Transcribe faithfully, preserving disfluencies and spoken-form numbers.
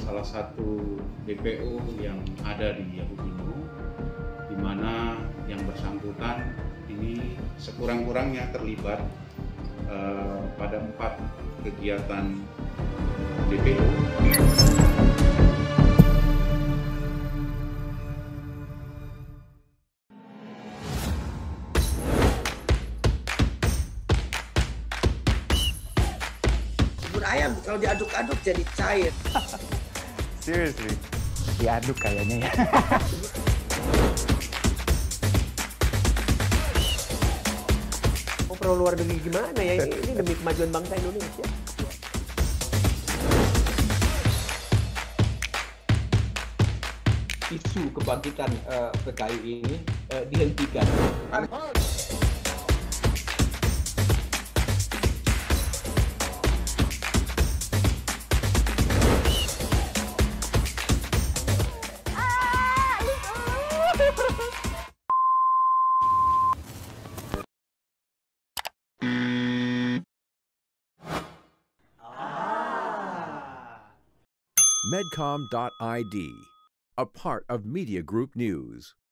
salah satu D P O yang ada di Yahukimo, di mana yang bersangkutan ini sekurang-kurangnya terlibat uh, pada empat kegiatan D P O. Ayam kalau diaduk-aduk jadi cair. Seriously, diaduk kayaknya ya. Oh, perlu luar negeri gimana ya ini, ini demi kemajuan bangsa Indonesia. Isu kebangkitan uh, P K I ini uh, dihentikan. Medcom dot I D, a part of Media Group News.